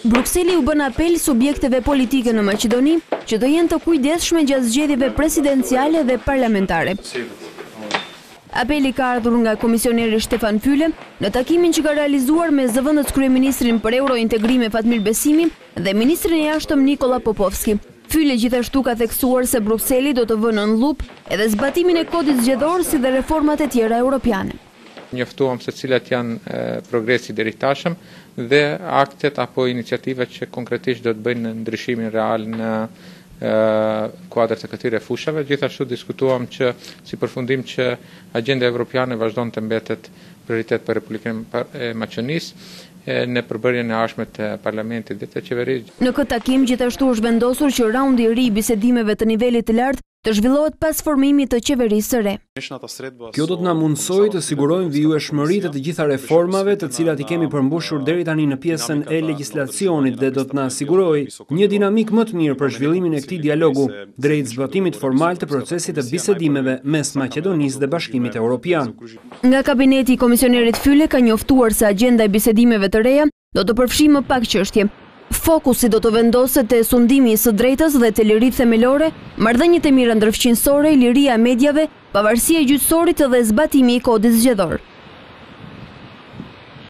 Brukseli u bën apel subjekteve politike në Maqedoni që të jenë të kujdesshme gjatë zgjedhjeve presidenciale dhe parlamentare. Apeli ka ardhur nga komisioneri Stefan Füle në takimin që ka realizuar me zëvendës kryeministrin për eurointegrime Fatmir Besimi dhe ministrin e jashtëm Nikola Popovski. Füle gjithashtu ka theksuar se Brukseli do të vënë në lup edhe zbatimin e kodit zgjedhor si dhe reformat e tjera europiane. Njoftuam se cilat janë progresi deri tashëm dhe aktet apo iniciativat që konkretisht do të bëjnë ndryshimin real në kuadrat e këtyre fushave. Gjithashtu diskutuam që si përfundim që agenda evropiane vazhdon të mbetet prioritet për Republikën e Maqedonisë në përbërjen e ardhshme të parlamentit dhe të qeverisë. Në këtë takim gjithashtu është vendosur që raundi i ri i bisedimeve të nivelit të lartë të zhvillohet pas formimit të qeverisë së re. Kjo do të na mundsojë të sigurojmë vijshmërinë të të gjitha reformave, të cilat i kemi përmbushur deri tani në pjesën e legjislacionit dhe do të na sigurojë një dinamik më të mirë për zhvillimin e këtij dialogu drejt zbatimit formal të procesit të bisedimeve mes Maqedonisë dhe Bashkimit Evropian. Nga kabineti i komisionerit Füle ka njoftuar se agenda e bisedimeve të reja do të përfshijë më pak çështje. Fokusi do të vendoset te sundimi i së drejtës dhe te liritë themelore, marrëdhëniet e mira ndërfqinësore, liria e mediave, pavarësia e gjyqësorit dhe zbatimi i kodit zgjedhor.